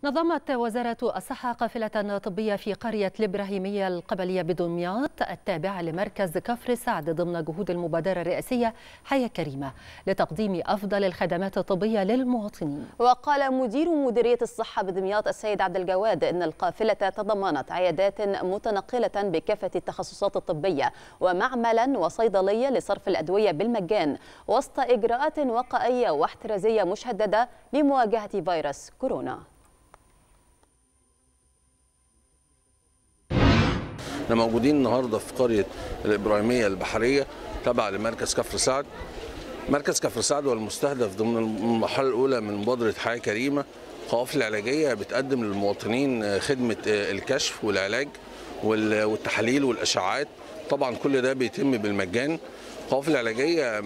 نظمت وزارة الصحة قافلة طبية في قرية الإبراهيمية القبلية بدمياط التابعة لمركز كفر السعد ضمن جهود المبادرة الرئاسية حياة كريمة لتقديم أفضل الخدمات الطبية للمواطنين. وقال مدير مديرية الصحة بدمياط السيد عبد الجواد إن القافلة تضمنت عيادات متنقلة بكافة التخصصات الطبية ومعملا وصيدلية لصرف الأدوية بالمجان وسط إجراءات وقائية واحترازية مشددة لمواجهة فيروس كورونا. احنا موجودين النهارده في قريه الابراهيميه البحريه تابعه لمركز كفر سعد. مركز كفر سعد هو المستهدف ضمن المرحله الاولى من مبادره حياه كريمه. القوافل العلاجيه بتقدم للمواطنين خدمه الكشف والعلاج والتحاليل والاشعاعات، طبعا كل ده بيتم بالمجان. القوافل العلاجيه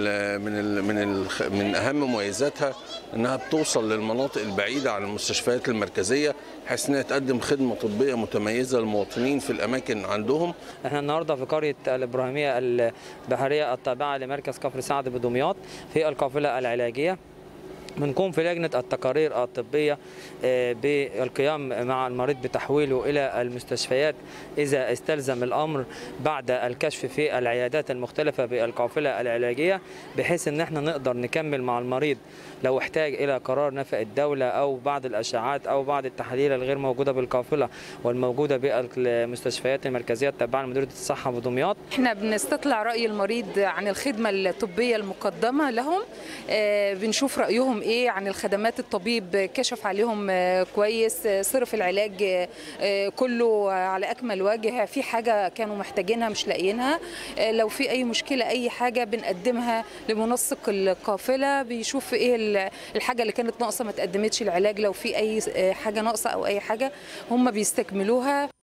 من اهم مميزاتها انها بتوصل للمناطق البعيده عن المستشفيات المركزيه بحيث انها تقدم خدمه طبيه متميزه للمواطنين في الاماكن عندهم. احنا النهارده في قريه الابراهيميه البحريه التابعه لمركز كفر سعد بدمياط في القافله العلاجيه. بنقوم في لجنة التقارير الطبية بالقيام مع المريض بتحويله إلى المستشفيات إذا استلزم الأمر بعد الكشف في العيادات المختلفة بالقافلة العلاجية، بحيث إن احنا نقدر نكمل مع المريض لو احتاج إلى قرار نفق الدولة أو بعض الأشعاعات أو بعض التحاليل الغير موجودة بالقافلة والموجودة بالمستشفيات المركزية التابعة لمديرية الصحة بدمياط. احنا بنستطلع رأي المريض عن الخدمة الطبية المقدمة لهم، بنشوف رأيهم ايه عن الخدمات. الطبيب كشف عليهم كويس، صرف العلاج كله على اكمل وجه. في حاجه كانوا محتاجينها مش لاقيينها، لو في اي مشكله اي حاجه بنقدمها لمنسق القافله بيشوف ايه الحاجه اللي كانت ناقصه ما تقدمتش العلاج. لو في اي حاجه ناقصه او اي حاجه هم بيستكملوها.